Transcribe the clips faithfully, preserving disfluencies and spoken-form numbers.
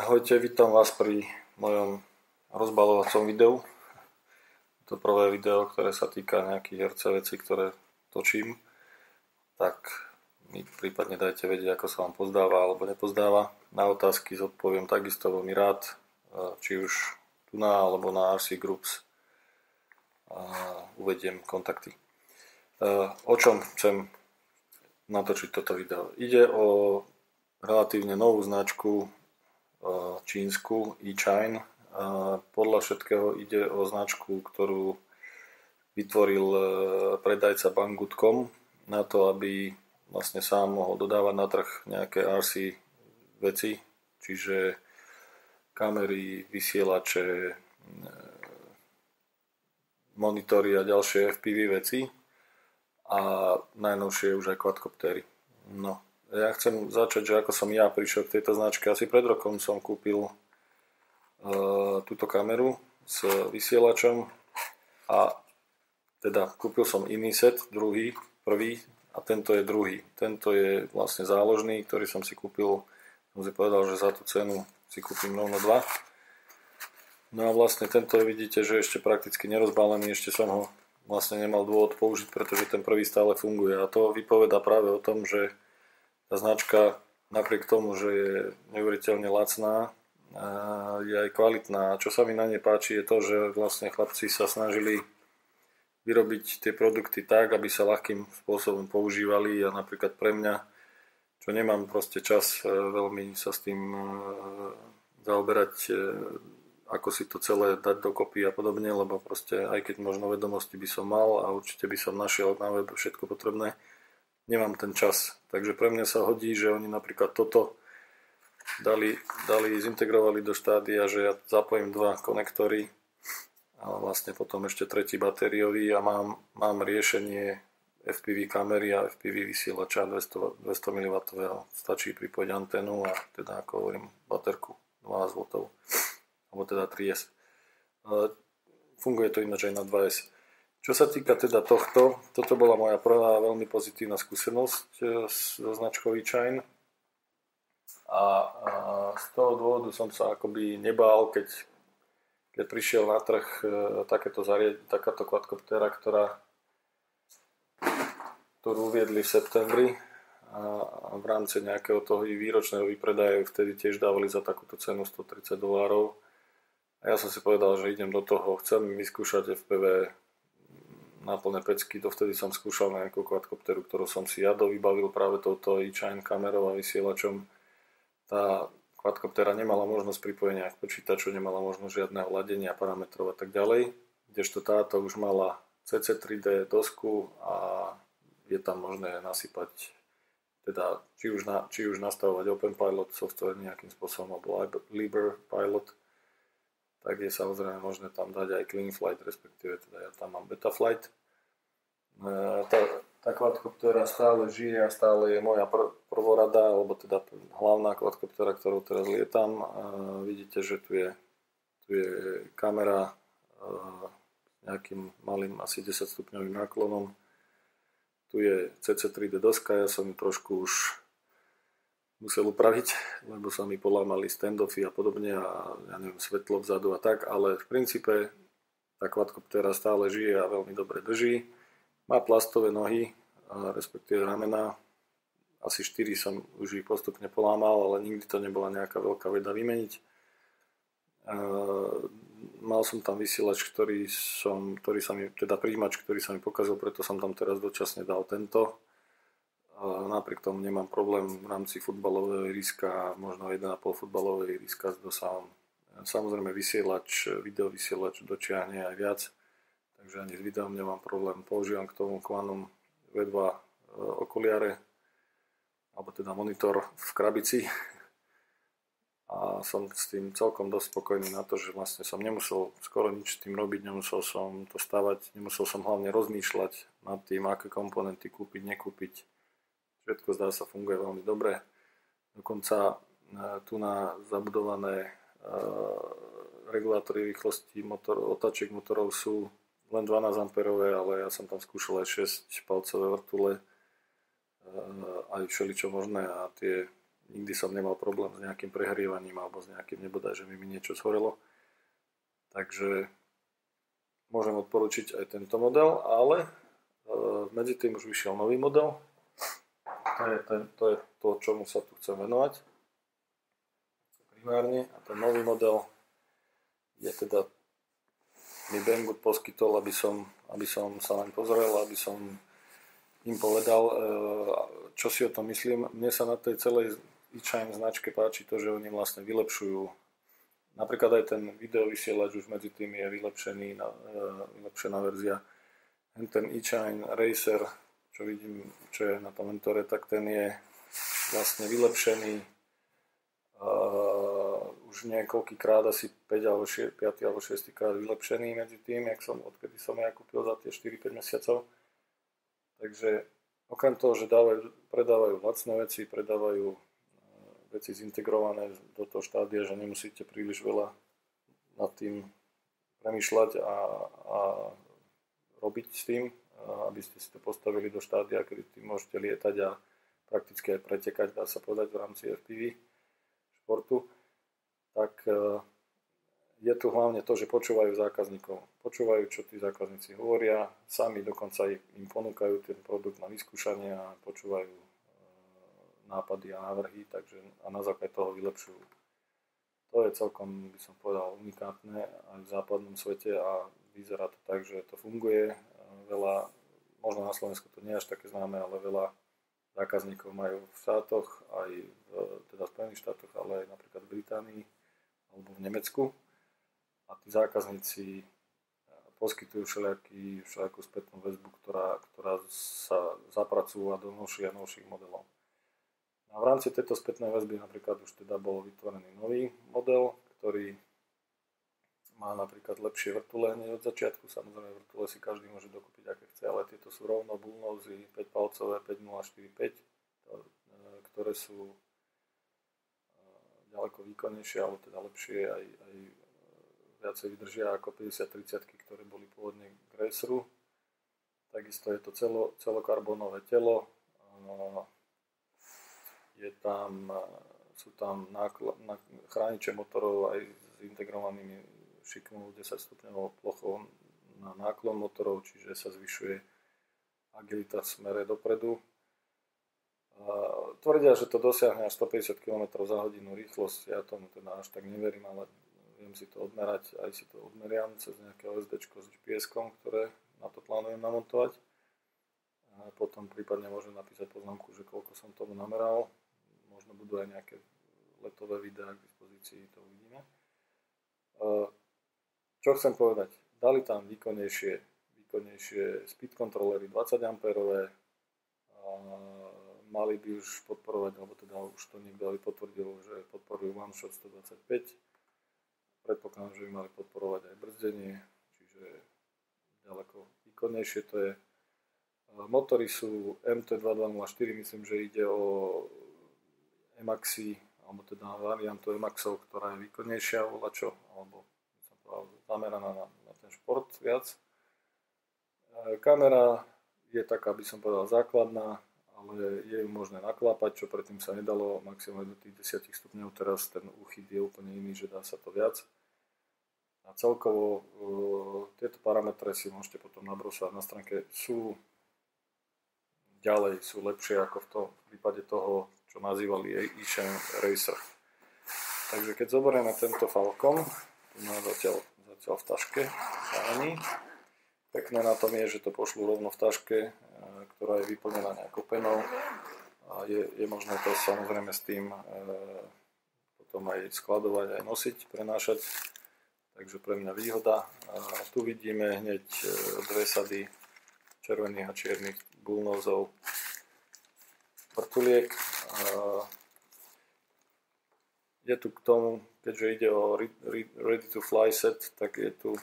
Ahojte, vítam vás pri mojom rozbalovacom videu. To prvé video, ktoré sa týka nejakých er cé vecí, ktoré točím. Tak mi prípadne dajte vedieť, ako sa vám pozdáva alebo nepozdáva. Na otázky zodpoviem takisto veľmi rád, či už tu na alebo na er cé Groups. Uvediem kontakty. O čom chcem natočiť toto video? Ide o relatívne novú značku čínsku eChine. Podľa všetkého ide o značku, ktorú vytvoril predajca Banggood bodka com na to, aby vlastne sám mohol dodávať na trh nejaké er cé veci, čiže kamery, vysielače, monitory a ďalšie ef pé vé veci a najnovšie už aj quadcoptery. No. Ja chcem začať, že ako som ja prišiel k tejto značke. Asi pred rokom som kúpil uh, túto kameru s vysielačom a teda kúpil som iný set, druhý, prvý a tento je druhý. Tento je vlastne záložný, ktorý som si kúpil, som si povedal, že za tú cenu si kúpim rovno dva. No a vlastne tento vidíte, že ešte prakticky nerozbalený, ešte som ho vlastne nemal dôvod použiť, pretože ten prvý stále funguje a to vypovedá práve o tom, že tá značka napriek tomu, že je neuveriteľne lacná, je aj kvalitná. A čo sa mi na nej páči je to, že vlastne chlapci sa snažili vyrobiť tie produkty tak, aby sa ľahkým spôsobom používali a napríklad pre mňa, čo nemám proste čas veľmi sa s tým zaoberať, ako si to celé dať dokopy a podobne, lebo proste aj keď možno vedomosti by som mal a určite by som našiel na webe všetko potrebné, nemám ten čas. Takže pre mňa sa hodí, že oni napríklad toto dali, dali zintegrovali do štádia, že ja zapojím dva konektory a vlastne potom ešte tretí batériový a mám, mám riešenie ef pé vé kamery a ef pé vé vysielača dvesto, dvesto miliwattov. Stačí pripojiť anténu a teda ako hovorím baterku dvanásť voltov alebo teda tri es. Funguje to ináč aj na dva es. Čo sa týka teda tohto, toto bola moja prvá veľmi pozitívna skúsenosť so značkou eChine a, a z toho dôvodu som sa akoby nebál, keď, keď prišiel na trh takéto zariadenie, takáto quadcoptera, ktorá, ktorú uviedli v septembri a, a v rámci nejakého toho výročného výpredaja vtedy tiež dávali za takúto cenu stotridsať dolárov a ja som si povedal, že idem do toho, chcem vyskúšať ef pé vé na plné pecky, dovtedy som skúšal na nejakú quadcopteru, ktorú som si ja dovybavil práve touto eChine kamerou a vysielačom. Tá quadcoptera nemala možnosť pripojenia k počítaču, nemala možnosť žiadneho ladenia, parametrov a tak ďalej, kdežto táto už mala cé cé tri dé dosku a je tam možné nasypať, teda či už, na, či už nastavovať OpenPilot software nejakým spôsobom, alebo Liber Pilot, tak je samozrejme možné tam dať aj CleanFlight, respektíve teda ja tam mám Betaflight. Tá, tá quadcoptera stále žije a stále je moja pr- prvorada, alebo teda hlavná quadcoptera, ktorou teraz lietam. A vidíte, že tu je, tu je kamera s nejakým malým asi desaťstupňovým náklonom. Tu je cé cé tri dé doska, ja som ju trošku už musel upraviť, lebo sa mi polámali standoffy a podobne a ja neviem, svetlo vzadu a tak, ale v princípe tá quadcoptera stále žije a veľmi dobre drží. Má plastové nohy, respektíve ramená. Asi štyri som už ich postupne polámal, ale nikdy to nebola nejaká veľká veda vymeniť. Mal som tam vysielač, ktorý, som, ktorý sa mi, teda príjimač, ktorý sa mi pokazil, preto som tam teraz dočasne dal tento. Napriek tomu nemám problém v rámci futbalového ihriska, možno jeden a pol futbalového ihriska s dosahom. Samozrejme vysielač, videovysielač dočiahne aj viac, takže ani s videom nemám problém. Používam k tomu Quantum vé dva okuliare, alebo teda monitor v krabici a som s tým celkom dosť spokojný na to, že vlastne som nemusel skoro nič s tým robiť, nemusel som to stavať, nemusel som hlavne rozmýšľať nad tým, aké komponenty kúpiť, nekúpiť. Všetko zdá sa funguje veľmi dobre. Dokonca tu na zabudované regulátory rýchlosti motor, otáčiek motorov sú len dvanásť ampérové, ale ja som tam skúšal aj šesť palcové vrtule, aj všeličo možné a tie nikdy som nemal problém s nejakým prehrievaním alebo s nejakým nebodaj, že mi niečo zhorelo. Takže môžem odporučiť aj tento model, ale medzi tým už vyšiel nový model. To je, ten, to je to, čomu sa tu chcem venovať primárne. A ten nový model je teda mi Banggood poskytol, aby som, aby som sa len pozrel, aby som im povedal, čo si o tom myslím. Mne sa na tej celej iChime značke páči to, že oni vlastne vylepšujú. Napríklad aj ten videovysielač už medzi tým je vylepšený, vylepšená verzia. Ten iChime Racer, čo vidím, čo je na tom mentore, tak ten je vlastne vylepšený uh, už niekoľkýkrát, asi päť alebo šesť, päť alebo šesť krát vylepšený medzi tým, jak som, odkedy som ja kúpil za tie štyri päť mesiacov. Takže okrem toho, že dávajú, predávajú lacné veci, predávajú uh, veci zintegrované do toho štádia, že nemusíte príliš veľa nad tým premýšľať a, a robiť s tým, aby ste si to postavili do štádia, kedy tým môžete lietať a prakticky aj pretekať, dá sa povedať, v rámci ef pé vé športu, tak je tu hlavne to, že počúvajú zákazníkov. Počúvajú, čo tí zákazníci hovoria, sami dokonca im ponúkajú ten produkt na vyskúšanie a počúvajú nápady a návrhy, takže a na základe toho vylepšujú. To je celkom, by som povedal, unikátne aj v západnom svete a vyzerá to tak, že to funguje. Veľa, možno na Slovensku to nie je až také známe, ale veľa zákazníkov majú v štátoch, aj v, teda v Spojených štátoch, ale aj napríklad v Británii alebo v Nemecku. A tí zákazníci poskytujú všelijaký, všelijakú spätnú väzbu, ktorá, ktorá sa zapracúva do novších a novších modelov. A v rámci tejto spätnej väzby napríklad už teda bol vytvorený nový model, ktorý má napríklad lepšie vrtule hneď od začiatku. Samozrejme vrtule si každý môže dokúpiť aké chce, ale tieto sú rovno bullnosy päťpalcové päť nula štyri päť, ktoré sú ďaleko výkonnejšie, alebo teda lepšie, aj, aj viacej vydržia ako päťdesiat tridsať, ktoré boli pôvodne k Raceru. Takisto je to celo, celokarbonové telo. Je tam, sú tam nákl- na, chrániče motorov aj s integrovanými šikmou desať stupňovou plochou na náklon motorov, čiže sa zvyšuje agilita v smere dopredu. Tvrdia, že to dosiahne až stopäťdesiat kilometrov za hodinu rýchlosť. Ja tomu teda až tak neverím, ale viem si to odmerať, aj si to odmeriam cez nejaké ó es déčko s gé pé eskom, ktoré na to plánujem namontovať. A potom prípadne môžem napísať poznámku, že koľko som tomu nameral. Možno budú aj nejaké letové videá k dispozícii, to uvidíme. Čo chcem povedať? Dali tam výkonnejšie, výkonnejšie speed controllery dvadsať ampérové, mali by už podporovať, alebo teda už to niekto aj potvrdil, že podporujú OneShot stodvadsaťpäť. Predpokladám, že by mali podporovať aj brzdenie, čiže ďaleko výkonnejšie to je. Motory sú em té dvadsaťdva nula štyri, myslím, že ide o Emaxy, alebo teda variantu Emaxov, ktorá je výkonnejšia, volačo, alebo zameraná na, na ten šport viac. Kamera je taká, by som povedal, základná, ale je ju možné naklápať, čo predtým sa nedalo, maximálne do tých desať stupňov, teraz ten úchyt je úplne iný, že dá sa to viac. A celkovo uh, tieto parametre si môžete potom nabrosovať na stránke, sú ďalej, sú lepšie ako v, to, v prípade toho, čo nazývali iChime Racer. Takže keď zoberieme tento Falcon, tu má zatiaľ, zatiaľ v taške, zároveň. Pekné na tom je, že to pošlú rovno v taške, ktorá je vyplnená nejakou penou a je, je možné to samozrejme s tým e, potom aj skladovať, aj nosiť, prenášať. Takže pre mňa výhoda. A tu vidíme hneď dve sady červených a čiernych bullnosov vrtuliek. Je tu k tomu, keďže ide o ready to fly set, tak je tu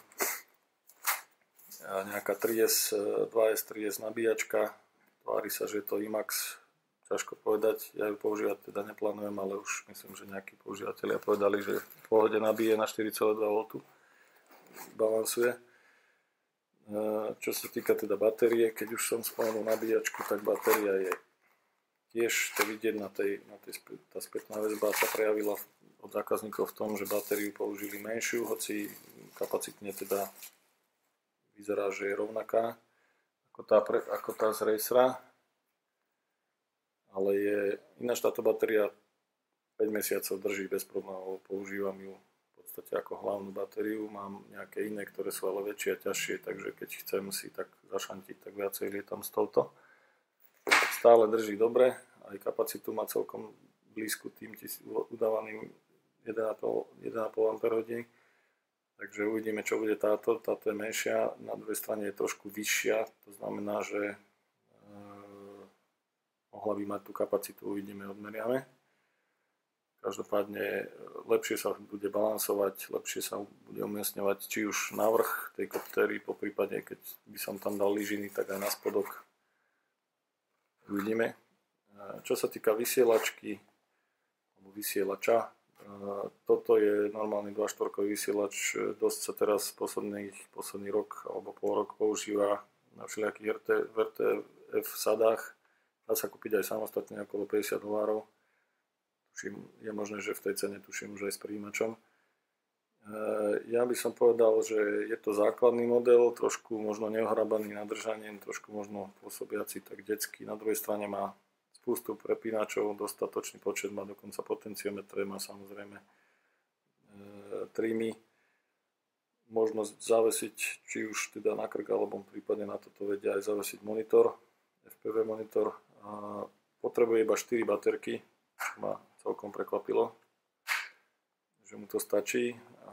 nejaká tri es, dva es, tri es nabíjačka. Tvári sa, že je to IMAX, ťažko povedať. Ja ju používať teda neplánujem, ale už myslím, že nejakí používateľia povedali, že v pohode nabíje na štyri celé dva volty. Balansuje. Čo sa týka teda batérie, keď už som spomenul nabíjačku, tak batéria je tiež to vidieť na tej, na tej tá spätná väzba sa prejavila od zákazníkov v tom, že batériu použili menšiu, hoci kapacitne teda vyzerá, že je rovnaká ako tá, pre, ako tá z Racera, ale je ináč táto batéria päť mesiacov drží bez problémov, používam ju v podstate ako hlavnú batériu, mám nejaké iné, ktoré sú ale väčšie a ťažšie, takže keď chcem si tak zašantiť, tak viacej lietam s touto. Stále drží dobre, aj kapacitu má celkom blízku tým udávaným jeden a pol ampér-hodín, takže uvidíme, čo bude táto. Táto je menšia, na druhej strane je trošku vyššia, to znamená, že e, mohla by mať tú kapacitu, uvidíme, odmeriame. Každopádne lepšie sa bude balansovať, lepšie sa bude umiestňovať či už na vrch tej koptéry, po prípade keď by som tam dal lyžiny, tak aj na spodok. Uvidíme. Čo sa týka vysielačky alebo vysielača, toto je normálny dva štvorkový vysielač, dosť sa teraz posledný, posledný rok alebo pol rok používa na všelijakých v er té ef sadách. Dá sa kúpiť aj samostatne okolo päťdesiat dolárov. Tuším, je možné, že v tej cene tuším už aj s príjimačom. Ja by som povedal, že je to základný model, trošku možno neohrabaný nadržaním, trošku možno pôsobiaci tak detský. Na druhej strane má spustu prepínačov, dostatočný počet, má dokonca potenciometre, má samozrejme e, trímy. Možnosť zavesiť, či už teda na krk, alebo prípadne na toto vedia aj zavesiť monitor, ef pé vé monitor. A potrebuje iba štyri baterky, čo ma celkom prekvapilo, že mu to stačí. A,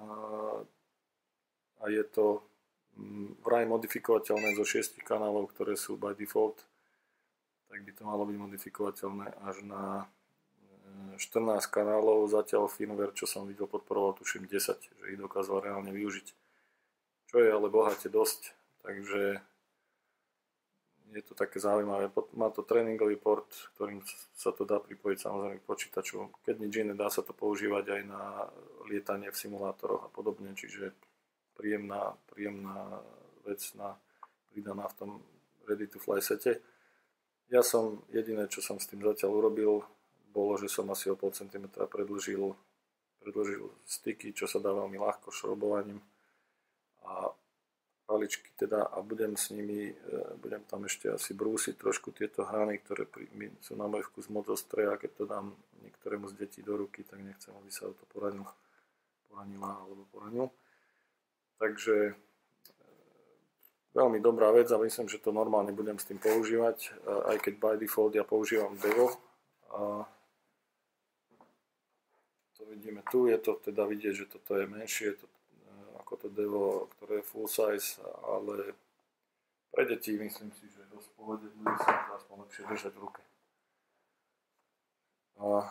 a je to vraj modifikovateľné zo šiestich kanálov, ktoré sú by default, tak by to malo byť modifikovateľné až na štrnásť kanálov. Zatiaľ firmware, čo som videl, podporoval tuším desať, že ich dokázal reálne využiť. Čo je ale bohate dosť, takže je to také zaujímavé. Má to tréningový port, ktorým sa to dá pripojiť samozrejme k počítaču. Keď nič iné, dá sa to používať aj na lietanie v simulátoroch a podobne, čiže príjemná, príjemná vec na, pridaná v tom Ready to Fly sete. Ja som, jediné, čo som s tým zatiaľ urobil, bolo, že som asi o pol centimetra predĺžil, predĺžil styky, čo sa dá veľmi ľahko šroubovaním. A paličky teda, a budem s nimi, budem tam ešte asi brúsiť trošku tieto hány, ktoré pri, sú na môj vkus moc ostré, a keď to dám niektorému z detí do ruky, tak nechcem, aby sa o to poranil, poranila alebo poranil. Takže veľmi dobrá vec a myslím, že to normálne budem s tým používať, aj keď by default ja používam Devo. A to vidíme tu, je to teda vidieť, že toto je menšie, to ako to Devo, ktoré je full size, ale pre deti myslím si, že je dosť pohode, bude sa to aspoň lepšie držať v ruke. A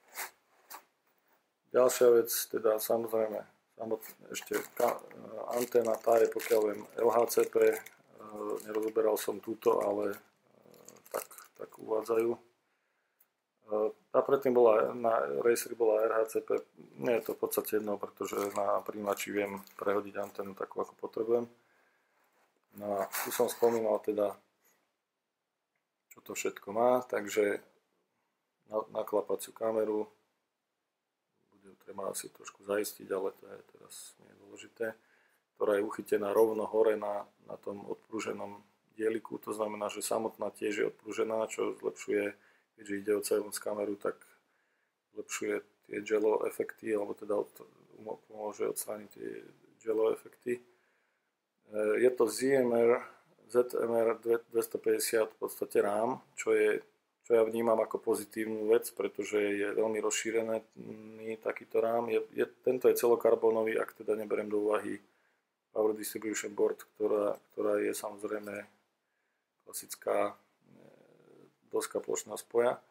ďalšia vec, teda samozrejme, ešte anténa, tá je, pokiaľ viem, el há cé pé, nerozoberal som túto, ale tak, tak uvádzajú. Tá predtým bola, na Raceri bola er há cé pé, nie je to v podstate jedno, pretože na príjimači viem prehodiť anténu takú, ako potrebujem. No a tu som spomínal teda, čo to všetko má, takže na, naklapaciu kameru, bude treba asi trošku zaistiť, ale to je teraz nie je dôležité, ktorá je uchytená rovno hore na, na tom odprúženom dieliku, to znamená, že samotná tiež je odprúžená, čo zlepšuje, keďže ide o cé vé kameru, tak zlepšuje tie gelo efekty, alebo teda pomôže odstrániť tie gelo efekty. Je to zet em er, zet em er dvestopäťdesiat v podstate rám, čo, je, čo ja vnímam ako pozitívnu vec, pretože je veľmi rozšírený takýto rám. Je, je, tento je celokarbónový, ak teda neberiem do úvahy Power Distribution Board, ktorá, ktorá je samozrejme klasická doska plošného spoja.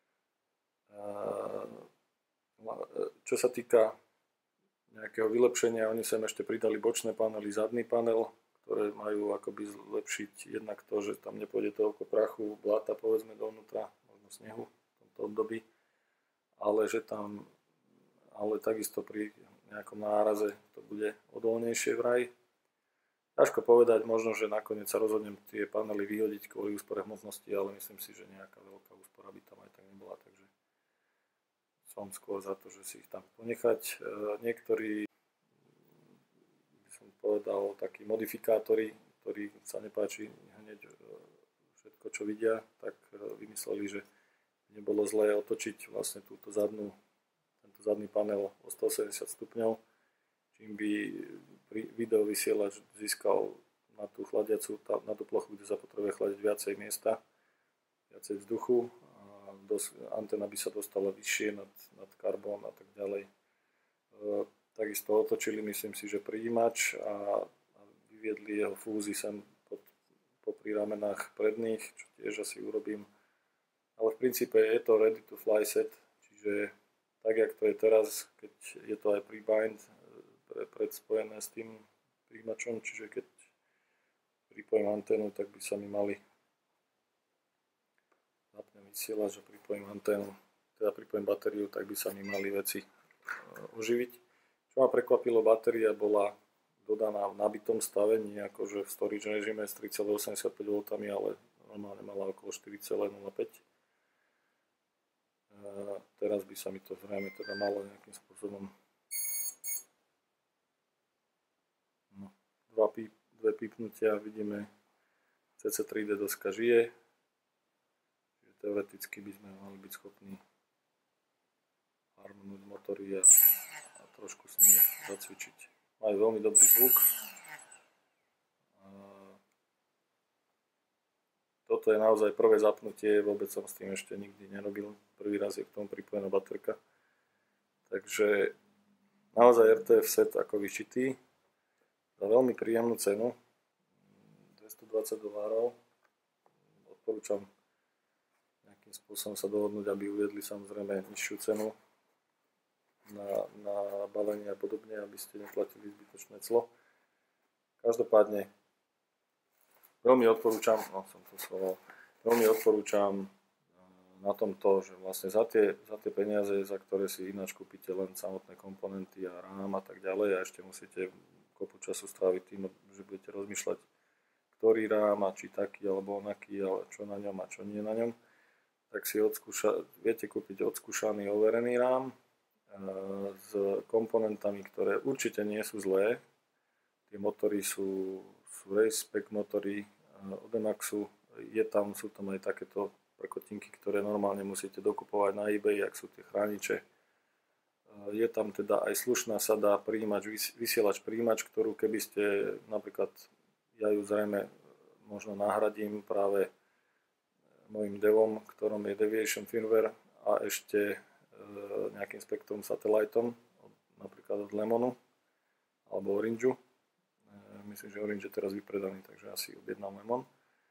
Čo sa týka nejakého vylepšenia, oni sem ešte pridali bočné panely, zadný panel, ktoré majú akoby zlepšiť jednak to, že tam nepôjde toľko prachu, bláta povedzme dovnútra, možno snehu v tomto období, ale že tam, ale takisto pri nejakom náraze to bude odolnejšie vraj. ťažko povedať, možno, že nakoniec sa rozhodnem tie panely vyhodiť kvôli úspore hmotnosti, ale myslím si, že nejaká veľká úspora by tam aj tak nebola, takže som skôr za to, že si ich tam ponechať. Niektorí, by som povedal, takí modifikátori, ktorí sa nepáči hneď všetko, čo vidia, tak vymysleli, že nebolo zlé otočiť vlastne túto zadnú, tento zadný panel o stoosemdesiat stupňov, čím by video vysielač získal na tú chladiacu, na tú plochu, kde sa potrebuje chladiť viacej miesta, viacej vzduchu. A dos, antena by sa dostala vyššie nad, nad karbón a tak ďalej. E, takisto otočili, myslím si, že prijímač a, a vyviedli jeho fúzi sem pod, popri ramenách predných, čo tiež asi urobím. Ale v princípe je to ready to fly set, čiže tak, jak to je teraz, keď je to aj pre-bind, pre, predspojené s tým prijímačom, čiže keď pripojím anténu, tak by sa mi mali zapnem vysielač a pripojím anténu, teda pripojím batériu, tak by sa mi mali veci oživiť. Čo ma prekvapilo, batéria bola dodaná v nabitom stave, nie akože v storage režime s tri celé osemdesiatpäť V, ale normálne mala okolo štyri celé nula päť. Teraz by sa mi to zrejme teda malo nejakým spôsobom no, dva píp, dve pípnutia, vidíme cé cé tri dé doska žije, čiže teoreticky by sme mali byť schopní harmonúť motory a, a trošku s nimi zacvičiť. Majú veľmi dobrý zvuk. Toto je naozaj prvé zapnutie, vôbec som s tým ešte nikdy nerobil. Prvý raz je k tomu pripojená baterka. Takže naozaj er té ef set ako vyšitý za veľmi príjemnú cenu. dvestodvadsať dolárov. Odporúčam nejakým spôsobom sa dohodnúť, aby uviedli samozrejme nižšiu cenu na, na balenie a podobne, aby ste neplatili zbytočné clo. Každopádne veľmi odporúčam, no som to sloval, veľmi odporúčam na tom to, že vlastne za tie, za tie peniaze, za ktoré si ináč kúpite len samotné komponenty a rám a tak ďalej a ešte musíte kopu času stráviť tým, že budete rozmýšľať, ktorý rám a či taký alebo onaký, ale čo na ňom a čo nie na ňom, tak si odskúša, viete kúpiť odskúšaný overený rám e, s komponentami, ktoré určite nie sú zlé. Tie motory sú sú race spec motory od Emaxu, je tam, sú tam aj takéto prkotinky, ktoré normálne musíte dokupovať na eBay, ak sú tie chrániče. Je tam teda aj slušná sada prijímač, vysielač prijímač, ktorú keby ste napríklad, ja ju zrejme možno nahradím práve mojim devom, ktorom je Deviation firmware a ešte nejakým Spectrum Satelliteom, napríklad od Lemonu alebo Orangeu. Myslím, že Orange je teraz vypredaný, takže asi objednám Lemon.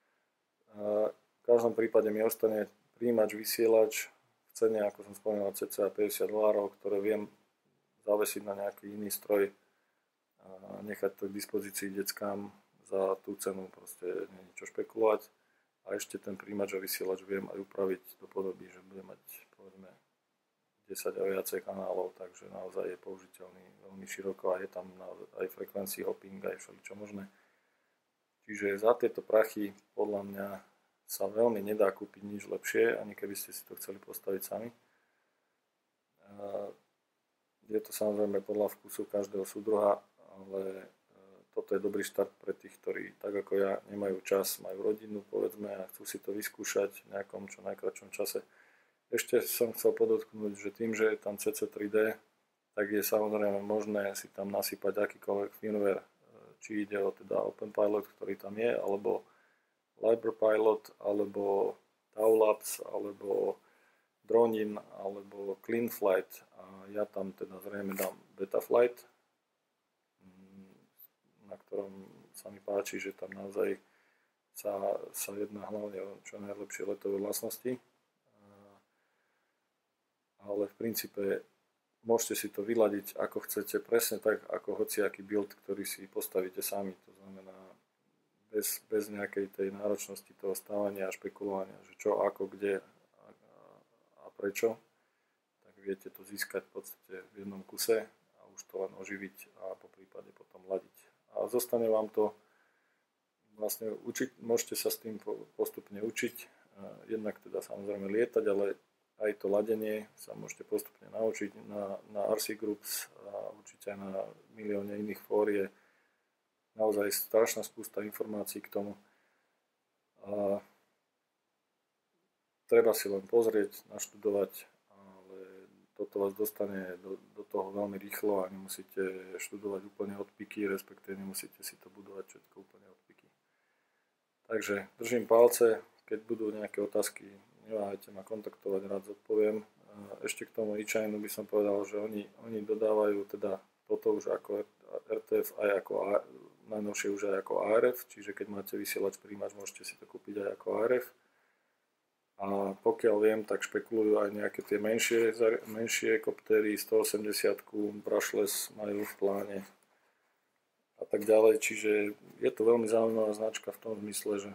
V každom prípade mi ostane prijímač, vysielač v cene, ako som spomínal, cca päťdesiat dolárov, ktoré viem zavesiť na nejaký iný stroj a nechať to k dispozícii deckám za tú cenu, proste nie je čo špekulovať. A ešte ten prijímač a vysielač viem aj upraviť do podoby, že bude mať povedzme desať a viacej kanálov, takže naozaj je použiteľný veľmi široko a je tam aj frekvencii hopping, aj všeličo možné. Čiže za tieto prachy podľa mňa sa veľmi nedá kúpiť nič lepšie, ani keby ste si to chceli postaviť sami. Je to samozrejme podľa vkusu každého súdruha, ale toto je dobrý štart pre tých, ktorí tak ako ja nemajú čas, majú rodinu povedzme a chcú si to vyskúšať v nejakom čo najkratšom čase. Ešte som chcel podotknúť, že tým, že je tam cé cé tri dé, tak je samozrejme možné si tam nasypať akýkoľvek firmware, či ide o teda OpenPilot, ktorý tam je, alebo LibraPilot, alebo Taulabs, alebo Dronin, alebo CleanFlight. A ja tam teda zrejme dám Betaflight, na ktorom sa mi páči, že tam naozaj sa, sa jedná hlavne o čo najlepšie letové vlastnosti. Ale v princípe môžete si to vyladiť ako chcete, presne tak ako hociaký build, ktorý si postavíte sami. To znamená bez, bez nejakej tej náročnosti toho stávania a špekulovania, že čo, ako, kde a, a prečo, tak viete to získať v podstate v jednom kuse a už to len oživiť a po prípade potom ladiť. A zostane vám to vlastne učiť, môžete sa s tým postupne učiť. Jednak teda samozrejme lietať, ale aj to ladenie sa môžete postupne naučiť na, na er cé Groups a určite aj na milióne iných fór je naozaj strašná spústa informácií k tomu. A treba si len pozrieť, naštudovať, ale toto vás dostane do, do toho veľmi rýchlo a nemusíte študovať úplne od piky, respektíve nemusíte si to budovať všetko úplne od piky. Takže držím palce, keď budú nejaké otázky, neváhajte ma kontaktovať, rád zodpoviem. Ešte k tomu e-chainu by som povedal, že oni, oni dodávajú teda toto už ako er té ef aj ako A, najnovšie už aj ako á er ef, čiže keď máte vysielač príjimač, môžete si to kúpiť aj ako á er ef. A pokiaľ viem, tak špekulujú aj nejaké tie menšie, menšie koptéry, stoosemdesiat brushless majú v pláne a tak ďalej, čiže je to veľmi zaujímavá značka v tom zmysle, že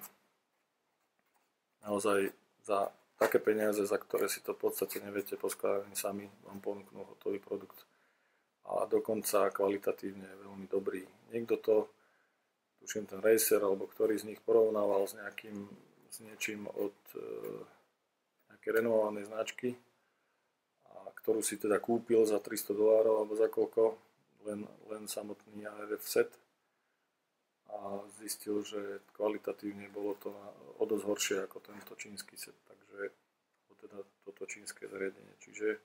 naozaj za také peniaze, za ktoré si to v podstate neviete poskladať sami, vám ponúknú hotový produkt a dokonca kvalitatívne je veľmi dobrý. Niekto to, tuším ten Racer, alebo ktorý z nich porovnával s nejakým, s niečím od e, nejakej renovovanej značky, a ktorú si teda kúpil za tristo dolárov alebo za koľko, len, len samotný á er ef set a zistil, že kvalitatívne bolo to na, o dosť horšie ako tento čínsky set, takže teda toto čínske zariadenie. Čiže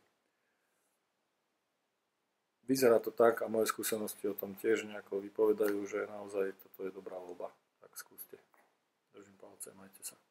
vyzerá to tak a moje skúsenosti o tom tiež nejako vypovedajú, že naozaj toto je dobrá voľba. Tak skúste. Držím palce, majte sa.